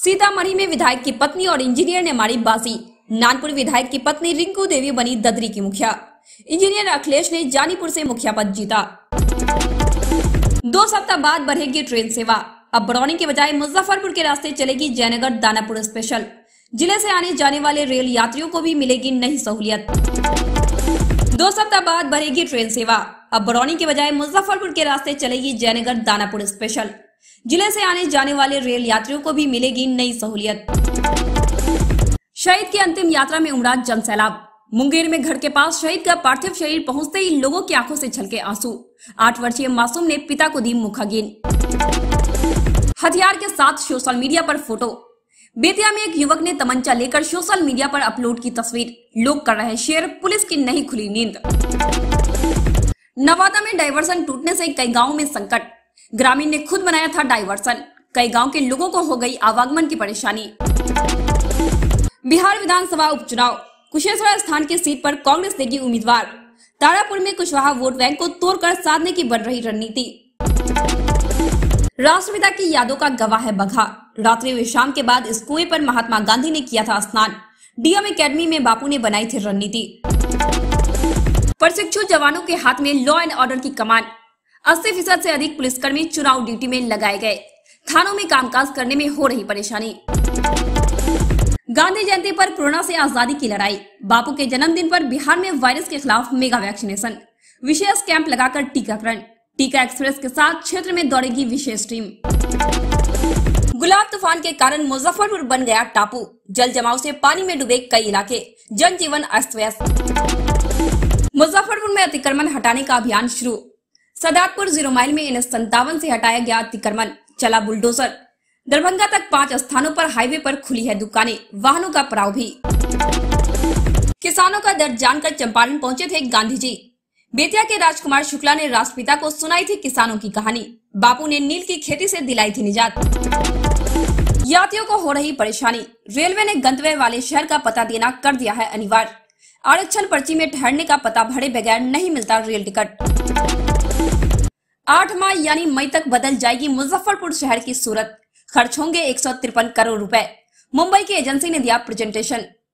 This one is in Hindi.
सीतामढ़ी में विधायक की पत्नी और इंजीनियर ने मारी बाजी। नानपुर विधायक की पत्नी रिंकू देवी बनी ददरी की मुखिया। इंजीनियर अखिलेश ने जानीपुर से मुखिया पद जीता। 2 सप्ताह बाद बढ़ेगी ट्रेन सेवा। अब बरौनी के बजाय मुजफ्फरपुर के रास्ते चलेगी जयनगर दानापुर स्पेशल। जिले से आने जाने वाले रेल यात्रियों को भी मिलेगी नई सहूलियत। 2 सप्ताह बाद बढ़ेगी ट्रेन सेवा। अब बरौनी के बजाय मुजफ्फरपुर के रास्ते चलेगी जयनगर दानापुर स्पेशल। जिले से आने जाने वाले रेल यात्रियों को भी मिलेगी नई सहूलियत। शहीद की अंतिम यात्रा में उमड़ा जनसैलाब। मुंगेर में घर के पास शहीद का पार्थिव शरीर पहुंचते ही लोगों की आंखों से छलके आंसू। 8 वर्षीय मासूम ने पिता को दी मुखाग्नि। हथियार के साथ सोशल मीडिया पर फोटो। बेतिया में एक युवक ने तमंचा लेकर सोशल मीडिया पर अपलोड की तस्वीर। लोग कर रहे हैं शेयर, पुलिस की नहीं खुली नींद। नवादा में डायवर्सन टूटने से कई गांवों में संकट। ग्रामीण ने खुद बनाया था डायवर्सन। कई गांव के लोगों को हो गई आवागमन की परेशानी। बिहार विधानसभा उपचुनाव। कुशेश्वर स्थान की सीट पर कांग्रेस देगी उम्मीदवार। तारापुर में कुशवाहा वोट बैंक को तोड़कर साधने की बढ़ रही रणनीति। राष्ट्रपिता की यादों का गवाह है बगहा। रात्रि विश्राम के बाद इस कुएं पर महात्मा गांधी ने किया था स्नान। डीएम एकेडमी में बापू ने बनाई थी रणनीति। प्रशिक्षु जवानों के हाथ में लॉ एंड ऑर्डर की कमान। 80% से अधिक पुलिसकर्मी चुनाव ड्यूटी में लगाए गए। थानों में कामकाज करने में हो रही परेशानी। गांधी जयंती पर कोरोना से आजादी की लड़ाई। बापू के जन्मदिन पर बिहार में वायरस के खिलाफ मेगा वैक्सीनेशन। विशेष कैंप लगाकर टीकाकरण। टीका एक्सप्रेस के साथ क्षेत्र में दौड़ेगी विशेष टीम। गुलाब तूफान के कारण मुजफ्फरपुर बन गया टापू। जल जमाव से पानी में डूबे कई इलाके। जनजीवन अस्त व्यस्त। मुजफ्फरपुर में अतिक्रमण हटाने का अभियान शुरू। सदाकपुर 0 माइल में NH57 से हटाया गया अतिक्रमण। चला बुलडोजर। दरभंगा तक 5 स्थानों पर हाईवे पर खुली है दुकानें। वाहनों का पड़ाव भी। किसानों का दर्द जानकर चंपारण पहुंचे थे गांधी जी। बेतिया के राजकुमार शुक्ला ने राष्ट्रपिता को सुनाई थी किसानों की कहानी। बापू ने नील की खेती से दिलाई थी निजात। यात्रियों को हो रही परेशानी। रेलवे ने गंतव्य वाले शहर का पता देना कर दिया है अनिवार्य। आरक्षण पर्ची में ठहरने का पता भरे बगैर नहीं मिलता रेल टिकट। 8 माह यानी मई तक बदल जाएगी मुजफ्फरपुर शहर की सूरत। खर्च होंगे 153 करोड़ रुपए। मुंबई की एजेंसी ने दिया प्रेजेंटेशन।